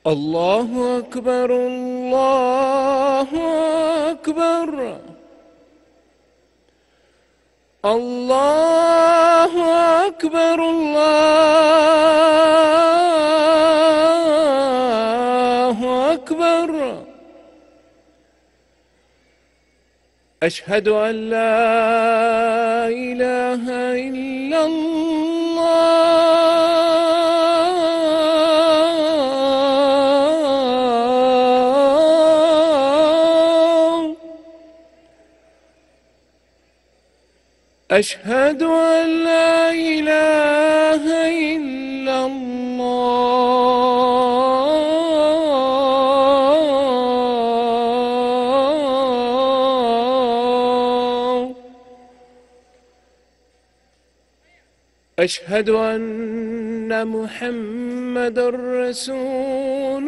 الله أكبر الله أكبر الله أكبر الله أكبر. أشهد أن لا إله إلا الله. أشهد أن لا إله إلا الله. أشهد أن محمدًا رسول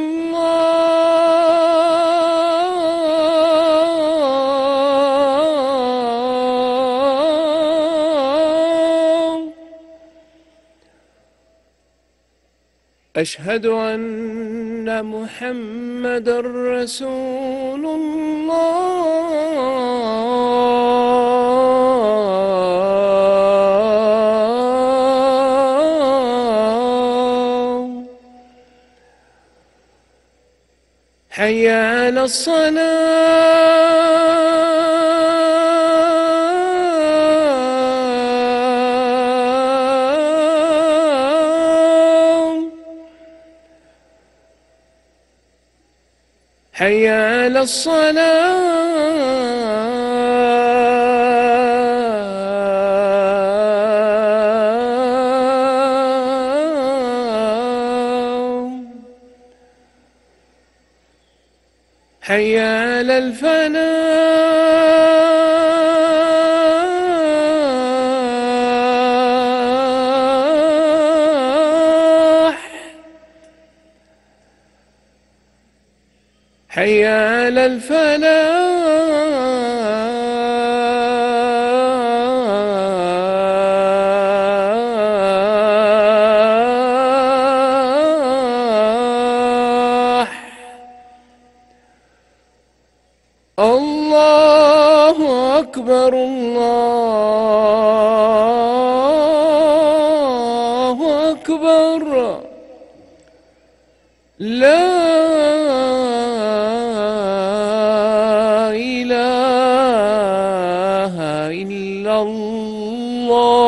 الله. أشهد أن محمدًا رسول الله. حي على الصلاة. حي على الصلاة. حي على الفلاح. حي على الفلاح. الله أكبر الله أكبر. لا إله إلا الله.